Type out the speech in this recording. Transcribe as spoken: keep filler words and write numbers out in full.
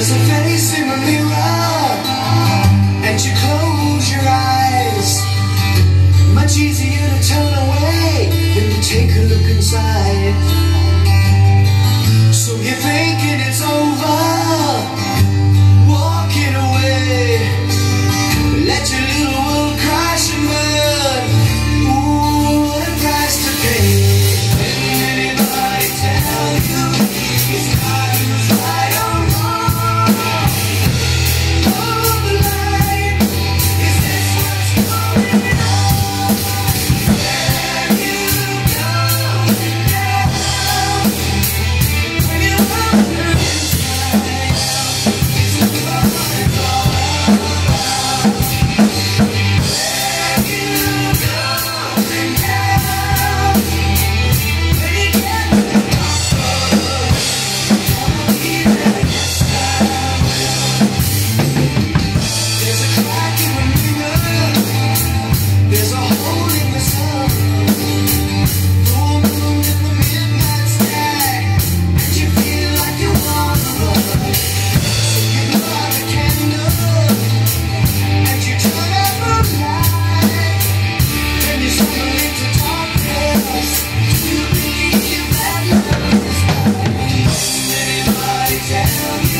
There's a face in the mirror, and you close your eyes. Much easier to turn away than to take a look inside. So you're thinking it's over, walking away. Let your little world crash and burn. Ooh, what a price to pay. Didn't anybody tell you it's not who's right or wrong? Hold the line, is this what's going on? Where you going now? When you wonder inside, is it going all about? Where you going now? When you get to the crossroads, gonna be there, yes I will. There's a crack in the mirror, there's a hole in the sun, full moon in the midnight sky, and you feel like you wanna run. So you blow out the candle, and you turn out the light, then you stumble into darkness. Do you believe that love is right? Did anybody tell you